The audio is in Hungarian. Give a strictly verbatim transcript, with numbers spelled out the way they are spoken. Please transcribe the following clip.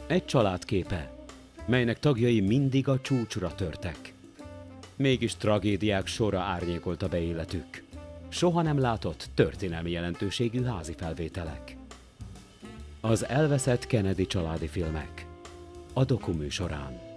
Egy család képe, melynek tagjai mindig a csúcsra törtek. Mégis tragédiák sora árnyékolta be életük. Soha nem látott történelmi jelentőségű házi felvételek. Az elveszett Kennedy családi filmek a dokuműsorán.